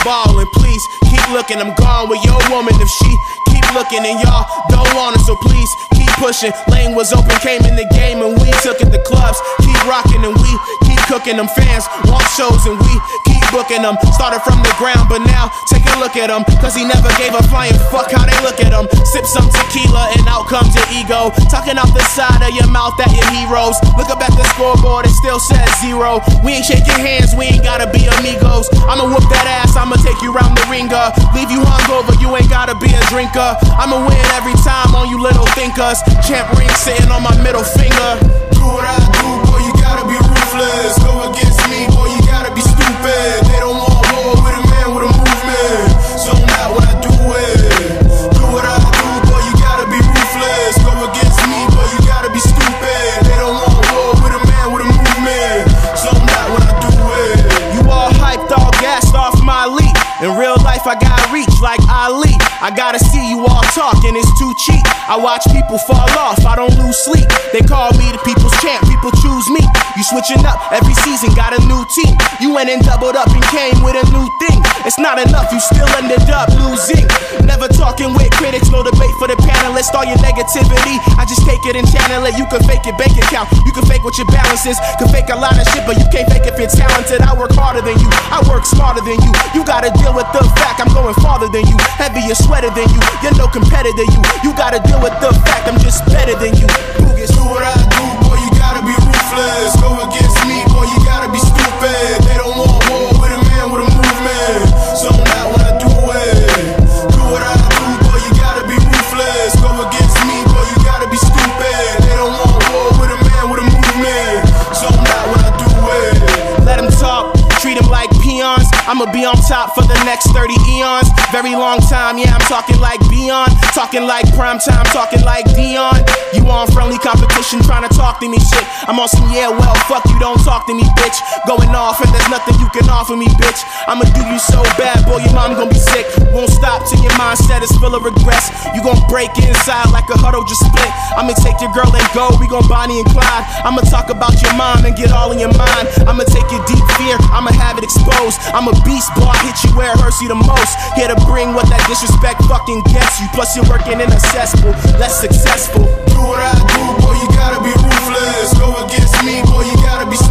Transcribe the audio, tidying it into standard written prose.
ballin', please keep looking. I'm gone with your woman if she keep looking, and y'all don't want her, so please keep pushing. Lane was open, came in the game, and we took it. The clubs keep rocking, and we keep cooking. Them fans want shows, and we keep booking them. Started from the ground, but now take a look at him, cause he never gave a flying fuck how they look at him. Sip some tequila and out comes your ego, talking out the side of your mouth at your heroes. Look up at the scoreboard, it still says 0. We ain't shaking hands, we ain't gotta be amigos. I'ma whoop that ass, I'ma take you round the ringer. Leave you hungover, you ain't gotta be a drinker. I'ma win every time on you little thinkers. Champ ring sitting on my middle finger. Do what I do, boy, you gotta be ruthless. Go against me, boy, you gotta be stupid. They don't want war with a man with a movement. Zone out when I do it. Do what I do, boy, you gotta be ruthless. Go against me, boy, you gotta be stupid. They don't want war with a man with a movement. Zone out when I do it. You all hyped, all gassed off my lead. In real life, I got reach like Ali. I gotta see you all talking, it's too cheap. I watch people fall off, I don't lose sleep. They call me the people's champ, people choose me. You switching up every season, got a new team. You went and doubled up and came with a new thing. It's not enough, you still ended up losing. Never talking with critics, no debate for the panelists. All your negativity, I just take it and channel it. You can fake your bank account, you can fake what your balance is. Can fake a lot of shit, but you can't fake if you're talented. I work harder than you, I work smarter than you. You gotta deal with the fact I'm going farther than you, heavier, sweater than you. You're no competitor, you gotta deal with the fact I'm just better than you. BUGUS. Do what I do, boy, you gotta be ruthless. Go against me, boy, you gotta be stupid. They don't want war with a man with a movement. Zone out when I do it. Do what I do, boy, you gotta be ruthless. Go against me, boy, you gotta be stupid. They don't want war with a man with a movement. Zone out when I do it. Let them talk, treat them like peons. I'ma be on top for the next 30 eons. Very long time, yeah, I'm talking like Beyond. Talking like prime time, talking like Dion. You on friendly competition, trying to talk to me shit. I'm on some, yeah, well, fuck you, don't talk to me, bitch. Going off and there's nothing you can offer me, bitch. I'ma do you so bad, boy, your mom gonna be sick. Won't stop till your mindset is full of regrets. You gon' break inside like a huddle just split. I'ma take your girl and go, we gon' Bonnie and Clyde. I'ma talk about your mom and get all in your mind. I'ma take your deep fear, I'ma have it exposed. I'm a beast, boy, I hit you where it hurts you the most. Here to bring what that disrespect fucking gets you. Plus you're working in a cesspool, less successful. Do what I do, boy, you gotta be ruthless. Go against me, boy, you gotta be